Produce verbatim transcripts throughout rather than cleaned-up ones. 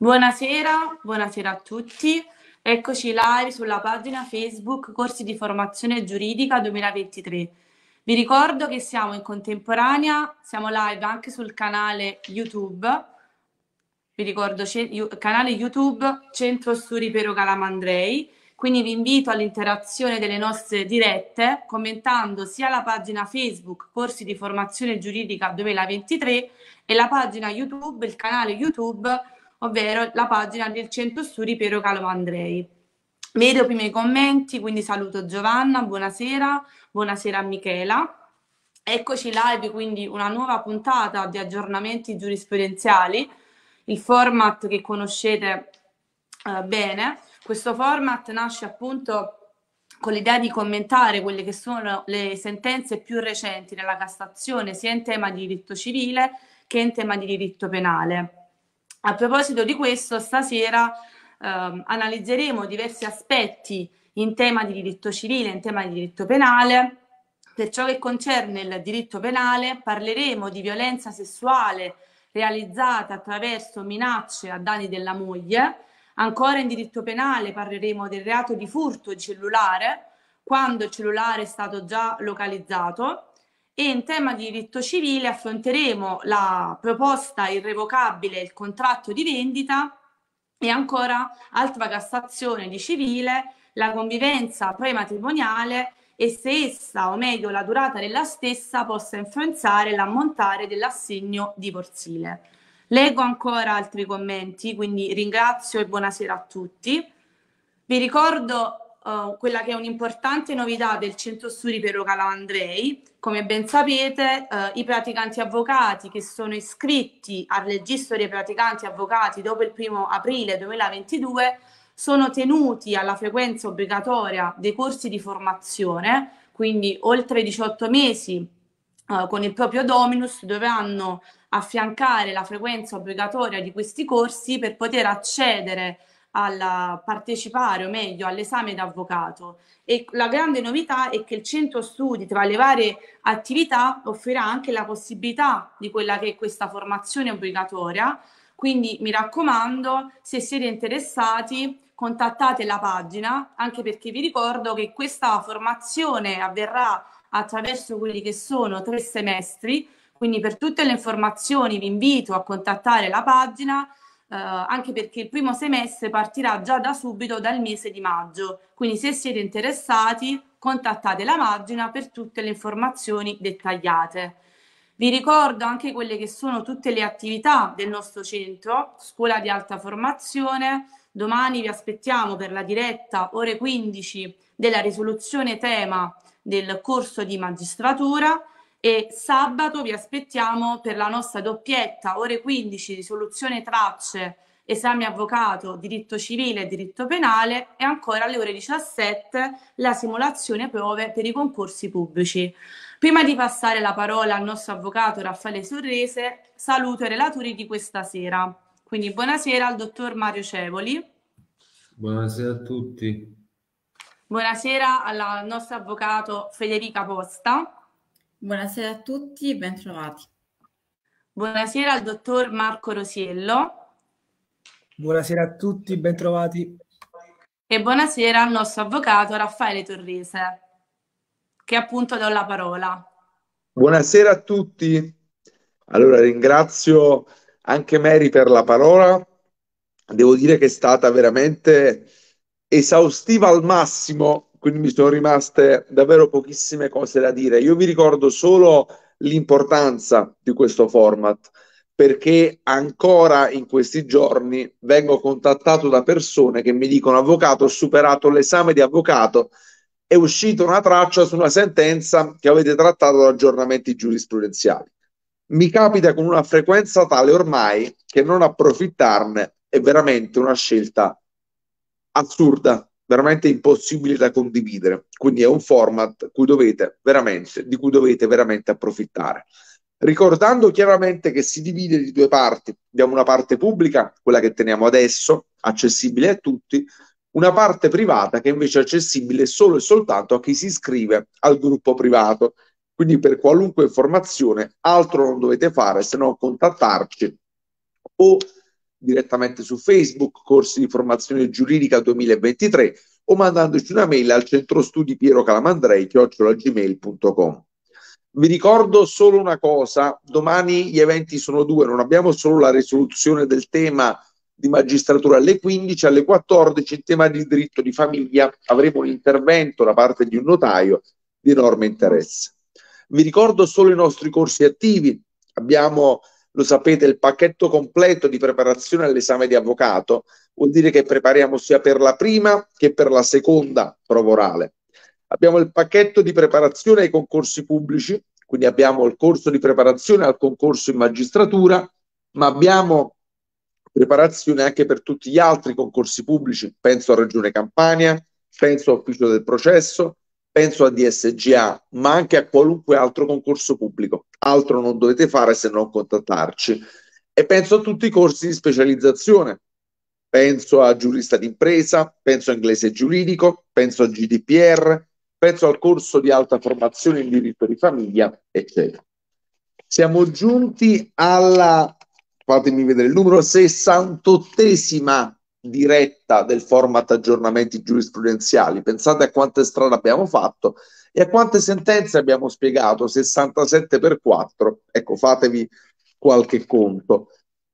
Buonasera, buonasera a tutti. Eccoci live sulla pagina Facebook Corsi di Formazione Giuridica duemilaventitré. Vi ricordo che siamo in contemporanea, siamo live anche sul canale YouTube. Vi ricordo il canale YouTube Centro Studi Pero Calamandrei. Quindi vi invito all'interazione delle nostre dirette commentando sia la pagina Facebook Corsi di Formazione Giuridica duemilaventitré e la pagina YouTube, il canale YouTube, ovvero la pagina del Centro Studi Pero Calamandrei. Vedo prima i commenti, quindi saluto Giovanna, buonasera, buonasera a Michela. Eccoci live, quindi una nuova puntata di aggiornamenti giurisprudenziali, il format che conoscete eh, bene. Questo format nasce appunto con l'idea di commentare quelle che sono le sentenze più recenti della Cassazione, sia in tema di diritto civile che in tema di diritto penale. A proposito di questo, stasera ehm, analizzeremo diversi aspetti in tema di diritto civile, in tema di diritto penale. Per ciò che concerne il diritto penale, parleremo di violenza sessuale realizzata attraverso minacce a danni della moglie. Ancora in diritto penale parleremo del reato di furto di cellulare, quando il cellulare è stato già localizzato. E in tema di diritto civile affronteremo la proposta irrevocabile, il contratto di vendita, e ancora altra Cassazione di civile, la convivenza prematrimoniale e se essa, o meglio la durata della stessa, possa influenzare l'ammontare dell'assegno divorzile. Leggo ancora altri commenti, quindi ringrazio e buonasera a tutti. Vi ricordo Uh, quella che è un'importante novità del Centro Studi Pero Calamandrei. Come ben sapete, uh, i praticanti avvocati che sono iscritti al registro dei praticanti avvocati dopo il primo aprile duemilaventidue sono tenuti alla frequenza obbligatoria dei corsi di formazione, quindi oltre diciotto mesi uh, con il proprio dominus dovranno affiancare la frequenza obbligatoria di questi corsi per poter accedere a partecipare, o meglio, all'esame d'avvocato. E la grande novità è che il centro studi, tra le varie attività, offrirà anche la possibilità di quella che è questa formazione obbligatoria. Quindi mi raccomando, se siete interessati, contattate la pagina, anche perché vi ricordo che questa formazione avverrà attraverso quelli che sono tre semestri. Quindi per tutte le informazioni vi invito a contattare la pagina, Uh, anche perché il primo semestre partirà già da subito dal mese di maggio, quindi se siete interessati contattate la pagina per tutte le informazioni dettagliate. Vi ricordo anche quelle che sono tutte le attività del nostro centro, scuola di alta formazione. Domani vi aspettiamo per la diretta ore quindici della risoluzione tema del corso di magistratura. E sabato vi aspettiamo per la nostra doppietta, ore quindici, risoluzione tracce, esame avvocato, diritto civile e diritto penale, e ancora alle ore diciassette la simulazione prove per i concorsi pubblici. Prima di passare la parola al nostro avvocato Raffaele Sorrese, saluto i relatori di questa sera. Quindi buonasera al dottor Mario Cevoli. Buonasera a tutti. Buonasera al nostro avvocato Federica Posta. Buonasera a tutti, ben trovati. Buonasera al dottor Marco Rosiello. Buonasera a tutti, ben trovati. E buonasera al nostro avvocato Raffaele Torrese, che appunto do la parola. Buonasera a tutti. Allora ringrazio anche Mary per la parola. Devo dire che è stata veramente esaustiva al massimo, quindi mi sono rimaste davvero pochissime cose da dire. Io vi ricordo solo l'importanza di questo format, perché ancora in questi giorni vengo contattato da persone che mi dicono: avvocato, ho superato l'esame di avvocato, è uscita una traccia su una sentenza che avete trattato da aggiornamenti giurisprudenziali. Mi capita con una frequenza tale ormai che non approfittarne è veramente una scelta assurda, veramente impossibile da condividere. Quindi è un format cui dovete veramente, di cui dovete veramente approfittare. Ricordando chiaramente che si divide in due parti. Abbiamo una parte pubblica, quella che teniamo adesso, accessibile a tutti, una parte privata che invece è accessibile solo e soltanto a chi si iscrive al gruppo privato. Quindi per qualunque informazione altro non dovete fare se non contattarci o direttamente su Facebook, Corsi di Formazione Giuridica duemilaventitré, o mandandoci una mail al centrostudi Piero Calamandrei chiocciola gmail punto com. Vi ricordo solo una cosa: domani gli eventi sono due, non abbiamo solo la risoluzione del tema di magistratura alle quindici, alle quattordici in tema di diritto di famiglia avremo un intervento da parte di un notaio di enorme interesse. Vi ricordo solo i nostri corsi attivi. Abbiamo, lo sapete, il pacchetto completo di preparazione all'esame di avvocato. Vuol dire che prepariamo sia per la prima che per la seconda prova orale. Abbiamo il pacchetto di preparazione ai concorsi pubblici, quindi abbiamo il corso di preparazione al concorso in magistratura, ma abbiamo preparazione anche per tutti gli altri concorsi pubblici. Penso a Regione Campania, penso a Ufficio del Processo, penso a D S G A, ma anche a qualunque altro concorso pubblico. Altro non dovete fare se non contattarci. E penso a tutti i corsi di specializzazione. Penso a giurista d'impresa, penso a inglese giuridico, penso a G D P R, penso al corso di alta formazione in diritto di famiglia, eccetera. Siamo giunti alla, fatemi vedere il numero, sessantottesima diretta del format aggiornamenti giurisprudenziali. Pensate a quante strade abbiamo fatto e a quante sentenze abbiamo spiegato: sessantasette per quattro. Ecco, fatevi qualche conto.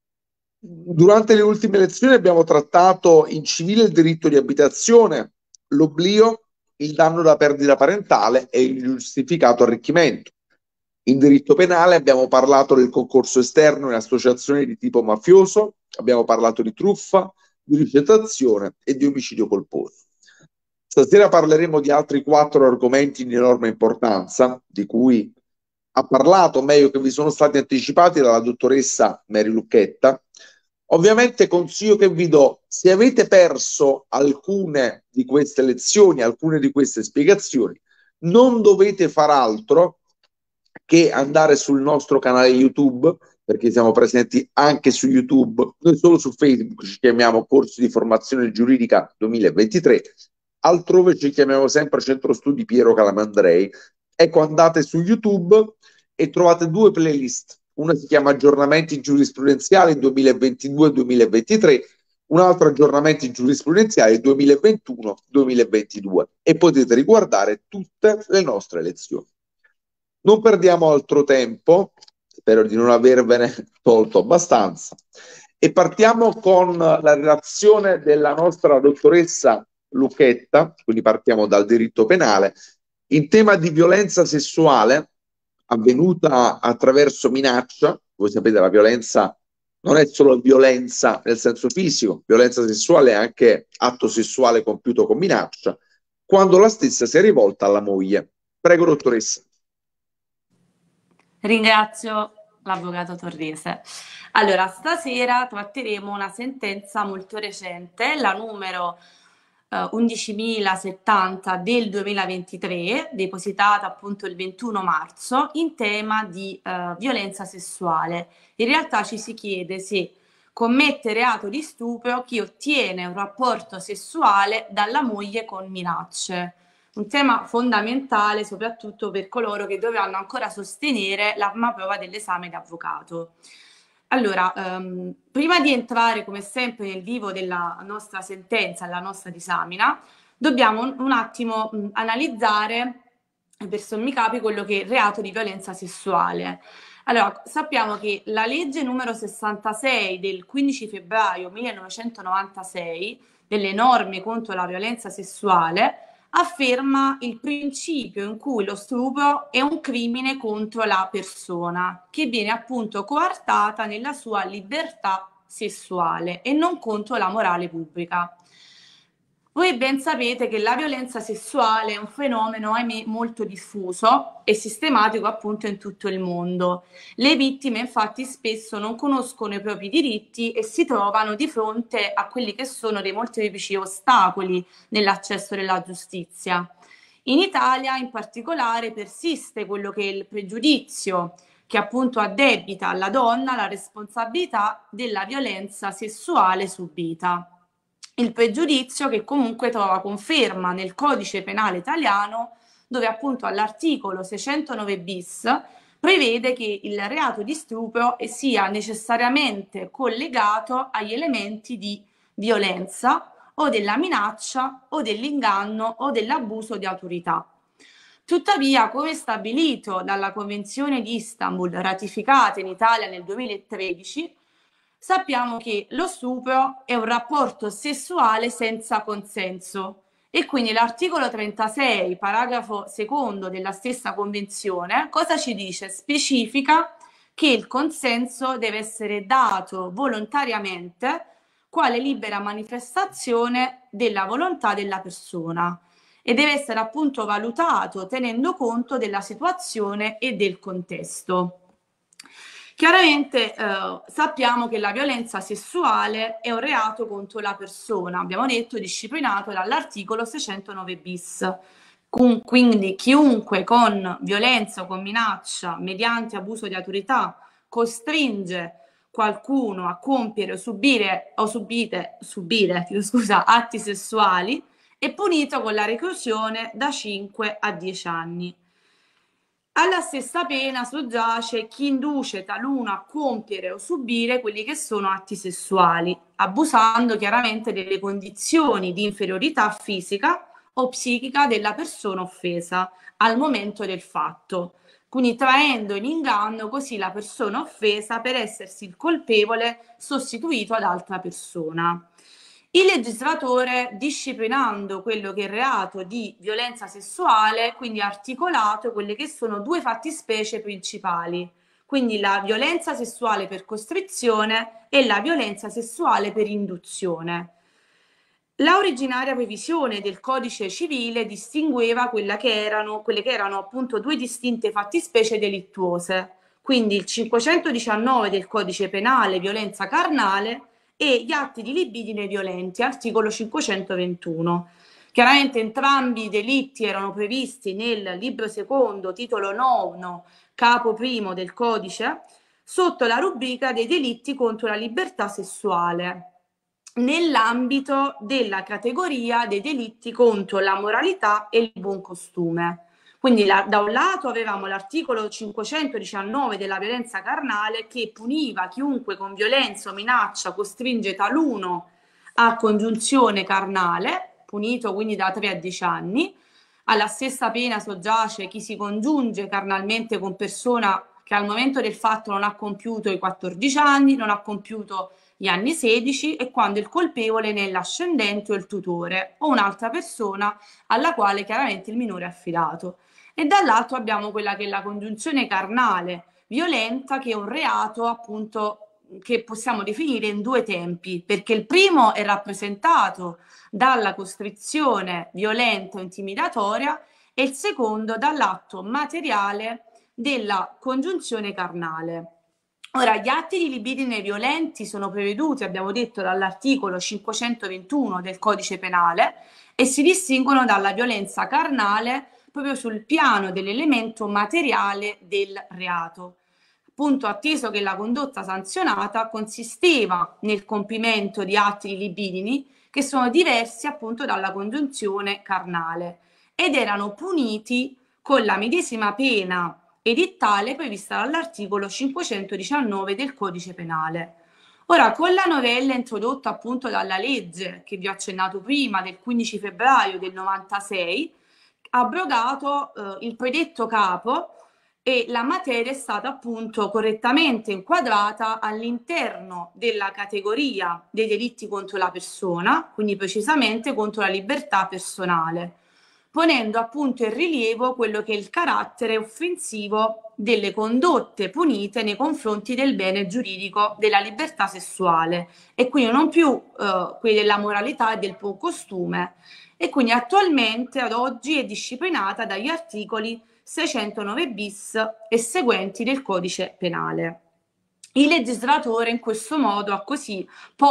Durante le ultime lezioni abbiamo trattato in civile il diritto di abitazione, l'oblio, il danno da perdita parentale e il giustificato arricchimento. In diritto penale abbiamo parlato del concorso esterno in associazioni di tipo mafioso, abbiamo parlato di truffa, di ricettazione e di omicidio colposo. Stasera parleremo di altri quattro argomenti di enorme importanza, di cui ha parlato, meglio che vi sono stati anticipati, dalla dottoressa Mary Lucchetta. Ovviamente consiglio che vi do: se avete perso alcune di queste lezioni, alcune di queste spiegazioni, non dovete far altro che andare sul nostro canale YouTube, perché siamo presenti anche su YouTube. Noi solo su Facebook ci chiamiamo Corsi di Formazione Giuridica duemilaventitré, altrove ci chiamiamo sempre Centro Studi Piero Calamandrei. Ecco, andate su YouTube e trovate due playlist. Una si chiama Aggiornamenti giurisprudenziali duemilaventidue duemilaventitré, un altro Aggiornamenti giurisprudenziali duemilaventuno duemilaventidue, e potete riguardare tutte le nostre lezioni. Non perdiamo altro tempo, spero di non avervene tolto abbastanza, e partiamo con la relazione della nostra dottoressa Lucchetta. Quindi partiamo dal diritto penale in tema di violenza sessuale avvenuta attraverso minaccia. Voi sapete, la violenza non è solo violenza nel senso fisico, violenza sessuale è anche atto sessuale compiuto con minaccia, quando la stessa sia rivolta alla moglie. Prego, dottoressa. Ringrazio l'avvocato Torrese. Allora, stasera tratteremo una sentenza molto recente, la numero eh, undicimilasettanta del duemilaventitré, depositata appunto il ventuno marzo, in tema di eh, violenza sessuale. In realtà ci si chiede se commette reato di stupro chi ottiene un rapporto sessuale dalla moglie con minacce. Un tema fondamentale soprattutto per coloro che dovranno ancora sostenere la prima prova dell'esame di avvocato. Allora, ehm, prima di entrare come sempre nel vivo della nostra sentenza, la nostra disamina, dobbiamo un, un attimo mh, analizzare per sommi capi quello che è il reato di violenza sessuale. Allora, sappiamo che la legge numero sessantasei del quindici febbraio millenovecentonovantasei delle norme contro la violenza sessuale afferma il principio in cui lo stupro è un crimine contro la persona che viene appunto coartata nella sua libertà sessuale e non contro la morale pubblica. Voi ben sapete che la violenza sessuale è un fenomeno, ahimè, molto diffuso e sistematico appunto in tutto il mondo. Le vittime infatti spesso non conoscono i propri diritti e si trovano di fronte a quelli che sono dei molteplici ostacoli nell'accesso alla giustizia. In Italia in particolare persiste quello che è il pregiudizio che appunto addebita alla donna la responsabilità della violenza sessuale subita. Il pregiudizio che comunque trova conferma nel codice penale italiano, dove appunto all'articolo seicentonove bis prevede che il reato di stupro sia necessariamente collegato agli elementi di violenza o della minaccia o dell'inganno o dell'abuso di autorità. Tuttavia, come stabilito dalla Convenzione di Istanbul, ratificata in Italia nel duemilatredici, sappiamo che lo stupro è un rapporto sessuale senza consenso e quindi l'articolo trentasei, paragrafo secondo della stessa Convenzione, cosa ci dice? Specifica che il consenso deve essere dato volontariamente quale libera manifestazione della volontà della persona e deve essere appunto valutato tenendo conto della situazione e del contesto. Chiaramente eh, sappiamo che la violenza sessuale è un reato contro la persona, abbiamo detto disciplinato dall'articolo seicentonove bis. Quindi chiunque con violenza o con minaccia mediante abuso di autorità costringe qualcuno a compiere o subire, o subite, subire scusa, atti sessuali è punito con la reclusione da cinque a dieci anni. Alla stessa pena soggiace chi induce taluno a compiere o subire quelli che sono atti sessuali, abusando chiaramente delle condizioni di inferiorità fisica o psichica della persona offesa al momento del fatto, quindi traendo in inganno così la persona offesa per essersi il colpevole sostituito ad altra persona. Il legislatore, disciplinando quello che è il reato di violenza sessuale, quindi ha articolato quelle che sono due fattispecie principali, quindi la violenza sessuale per costrizione e la violenza sessuale per induzione. La originaria previsione del codice civile distingueva quella che erano, quelle che erano appunto due distinte fattispecie delittuose, quindi il cinquecentodiciannove del codice penale violenza carnale e gli atti di libidine violenti, articolo cinquecentoventuno. Chiaramente entrambi i delitti erano previsti nel libro secondo, titolo nono, capo primo del codice, sotto la rubrica dei delitti contro la libertà sessuale, nell'ambito della categoria dei delitti contro la moralità e il buon costume. Quindi la, da un lato avevamo l'articolo cinquecentodiciannove della violenza carnale che puniva chiunque con violenza o minaccia costringe taluno a congiunzione carnale, punito quindi da tre a dieci anni. Alla stessa pena soggiace chi si congiunge carnalmente con persona che al momento del fatto non ha compiuto i quattordici anni, non ha compiuto gli anni sedici e quando il colpevole ne è l'ascendente o il tutore o un'altra persona alla quale chiaramente il minore è affidato. E dall'altro abbiamo quella che è la congiunzione carnale violenta, che è un reato appunto che possiamo definire in due tempi, perché il primo è rappresentato dalla costrizione violenta o intimidatoria e il secondo dall'atto materiale della congiunzione carnale. Ora, gli atti di libidine violenti sono preveduti, abbiamo detto, dall'articolo cinquecentoventuno del codice penale e si distinguono dalla violenza carnale proprio sul piano dell'elemento materiale del reato. Appunto, atteso che la condotta sanzionata consisteva nel compimento di atti di libidini che sono diversi appunto dalla congiunzione carnale ed erano puniti con la medesima pena edittale prevista dall'articolo cinquecentodiciannove del codice penale. Ora, con la novella introdotta appunto dalla legge che vi ho accennato prima del quindici febbraio del novantasei, ha abrogato eh, il predetto capo e la materia è stata appunto correttamente inquadrata all'interno della categoria dei delitti contro la persona, quindi precisamente contro la libertà personale, ponendo appunto in rilievo quello che è il carattere offensivo delle condotte punite nei confronti del bene giuridico della libertà sessuale e quindi non più eh, quelli della moralità e del buon costume, e quindi attualmente ad oggi è disciplinata dagli articoli seicentonove bis e seguenti del codice penale. Il legislatore in questo modo ha così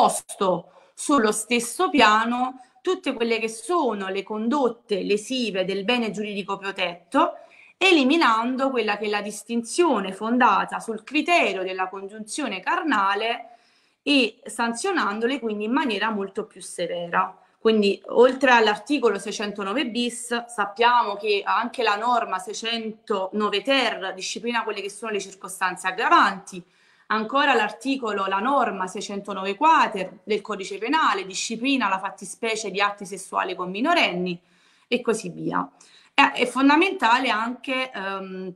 posto sullo stesso piano tutte quelle che sono le condotte lesive del bene giuridico protetto, eliminando quella che è la distinzione fondata sul criterio della congiunzione carnale e sanzionandole quindi in maniera molto più severa. Quindi oltre all'articolo seicentonove bis sappiamo che anche la norma seicentonove ter disciplina quelle che sono le circostanze aggravanti, ancora l'articolo, la norma seicentonove quater del codice penale disciplina la fattispecie di atti sessuali con minorenni e così via. È, è fondamentale anche um,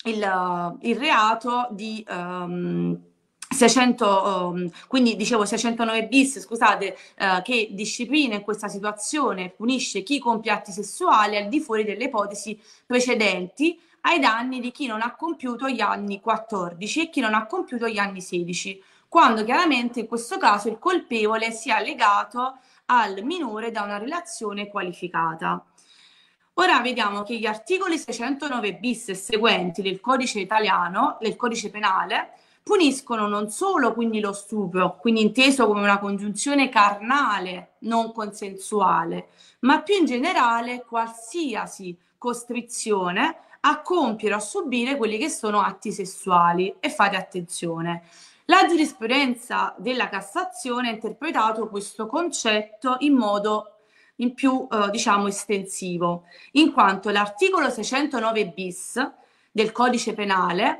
il, il reato di... Um, seicento, um, quindi dicevo seicentonove bis, scusate, uh, che disciplina in questa situazione, punisce chi compie atti sessuali al di fuori delle ipotesi precedenti ai danni di chi non ha compiuto gli anni quattordici e chi non ha compiuto gli anni sedici, quando chiaramente in questo caso il colpevole sia legato al minore da una relazione qualificata. Ora vediamo che gli articoli seicentonove bis e seguenti del codice italiano, del codice penale, puniscono non solo quindi lo stupro, quindi inteso come una congiunzione carnale non consensuale, ma più in generale qualsiasi costrizione a compiere o a subire quelli che sono atti sessuali. E fate attenzione, la giurisprudenza della Cassazione ha interpretato questo concetto in modo in più eh, diciamo estensivo, in quanto l'articolo seicentonove bis del codice penale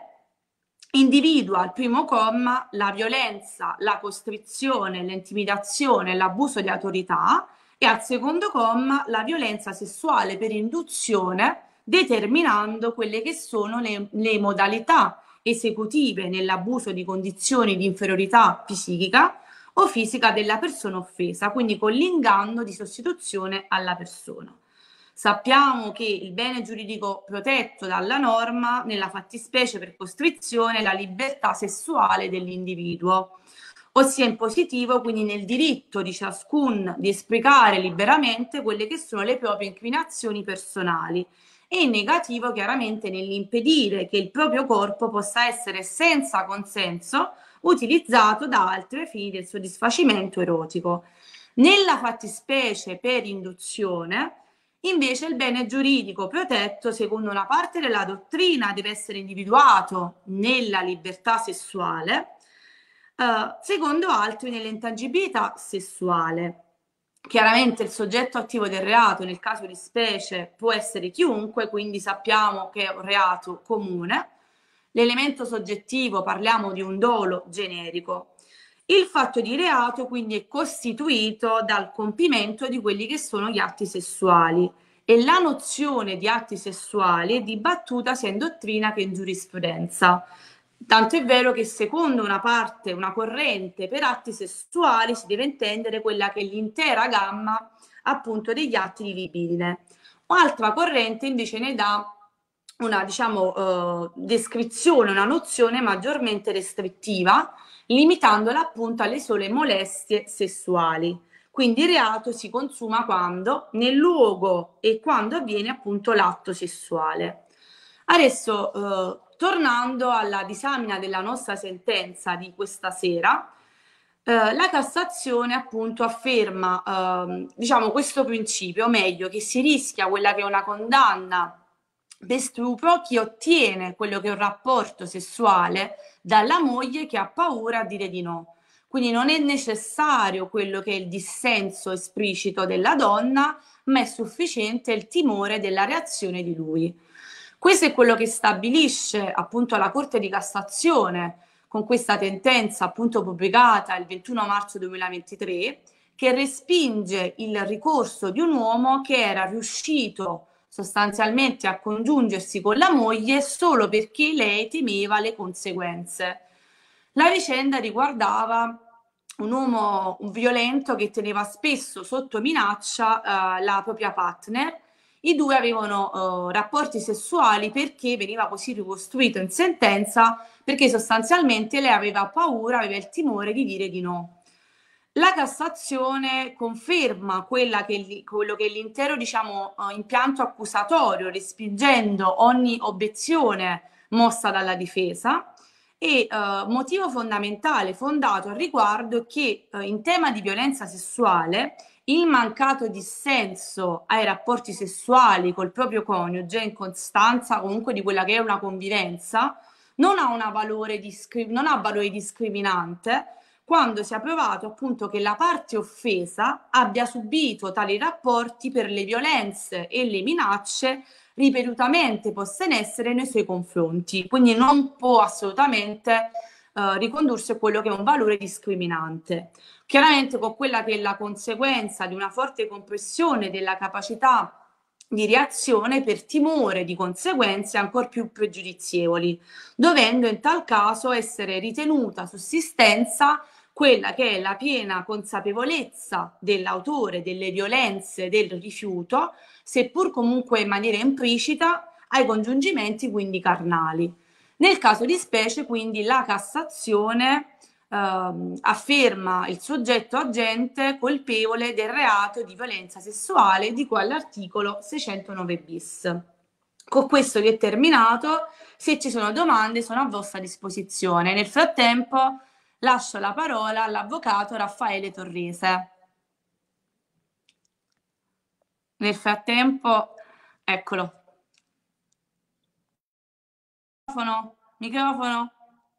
individua al primo comma la violenza, la costrizione, l'intimidazione e l'abuso di autorità e al secondo comma la violenza sessuale per induzione, determinando quelle che sono le, le modalità esecutive nell'abuso di condizioni di inferiorità psichica o fisica della persona offesa, quindi con l'inganno di sostituzione alla persona. Sappiamo che il bene giuridico protetto dalla norma, nella fattispecie per costrizione, è la libertà sessuale dell'individuo, ossia in positivo, quindi nel diritto di ciascun di esplicare liberamente quelle che sono le proprie inclinazioni personali, e in negativo chiaramente nell'impedire che il proprio corpo possa essere senza consenso utilizzato da altri ai fini del soddisfacimento erotico. Nella fattispecie per induzione, invece, il bene giuridico protetto, secondo una parte della dottrina, deve essere individuato nella libertà sessuale, eh, secondo altri nell'intangibilità sessuale. Chiaramente il soggetto attivo del reato, nel caso di specie, può essere chiunque, quindi sappiamo che è un reato comune. L'elemento soggettivo, parliamo di un dolo generico. Il fatto di reato quindi è costituito dal compimento di quelli che sono gli atti sessuali, e la nozione di atti sessuali è dibattuta sia in dottrina che in giurisprudenza. Tanto è vero che secondo una parte, una corrente, per atti sessuali si deve intendere quella che è l'intera gamma appunto degli atti di libidine. Un'altra corrente invece ne dà una diciamo eh, descrizione, una nozione maggiormente restrittiva, limitandola appunto alle sole molestie sessuali. Quindi il reato si consuma quando, nel luogo e quando avviene appunto l'atto sessuale. Adesso, eh, tornando alla disamina della nostra sentenza di questa sera, eh, la Cassazione appunto afferma eh, diciamo questo principio, o meglio, che si rischia quella che è una condanna per stupro chi ottiene quello che è un rapporto sessuale dalla moglie che ha paura a dire di no. Quindi non è necessario quello che è il dissenso esplicito della donna, ma è sufficiente il timore della reazione di lui. Questo è quello che stabilisce appunto la Corte di Cassazione con questa sentenza appunto pubblicata il ventuno marzo duemilaventitré, che respinge il ricorso di un uomo che era riuscito sostanzialmente a congiungersi con la moglie solo perché lei temeva le conseguenze. La vicenda riguardava un uomo violento che teneva spesso sotto minaccia eh, la propria partner. I due avevano eh, rapporti sessuali perché veniva così ricostruito in sentenza, perché sostanzialmente lei aveva paura, aveva il timore di dire di no. La Cassazione conferma quella che, quello che è l'intero diciamo, uh, impianto accusatorio, respingendo ogni obiezione mossa dalla difesa, e uh, motivo fondamentale fondato al riguardo è che uh, in tema di violenza sessuale il mancato dissenso ai rapporti sessuali col proprio coniuge in costanza comunque di quella che è una convivenza non ha, una valore discri- non ha valore discriminante, quando sia provato appunto che la parte offesa abbia subito tali rapporti per le violenze e le minacce ripetutamente poste in essere nei suoi confronti. Quindi non può assolutamente eh, ricondursi a quello che è un valore discriminante. Chiaramente con quella che è la conseguenza di una forte compressione della capacità di reazione per timore di conseguenze ancor più pregiudizievoli, dovendo in tal caso essere ritenuta sussistenza quella che è la piena consapevolezza dell'autore delle violenze del rifiuto, seppur comunque in maniera implicita, ai congiungimenti quindi carnali. Nel caso di specie, quindi, la Cassazione Uh, afferma il soggetto agente colpevole del reato di violenza sessuale di cui all'articolo seicentonove bis. Con questo vi è terminato. Se ci sono domande sono a vostra disposizione. Nel frattempo lascio la parola all'avvocato Raffaele Torrese. Nel frattempo, eccolo. Microfono, microfono.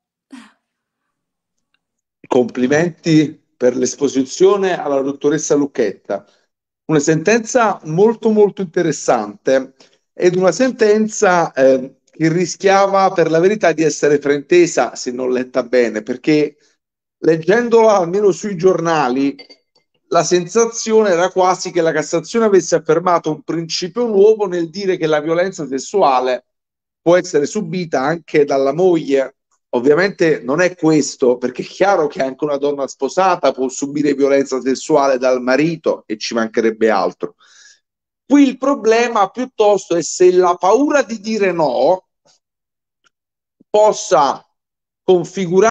Complimenti per l'esposizione alla dottoressa Lucchetta. Una sentenza molto molto interessante ed una sentenza eh, che rischiava per la verità di essere fraintesa se non letta bene, perché leggendola almeno sui giornali la sensazione era quasi che la Cassazione avesse affermato un principio nuovo nel dire che la violenza sessuale può essere subita anche dalla moglie. Ovviamente non è questo, perché è chiaro che anche una donna sposata può subire violenza sessuale dal marito e ci mancherebbe altro. Qui il problema piuttosto è se la paura di dire no possa configurare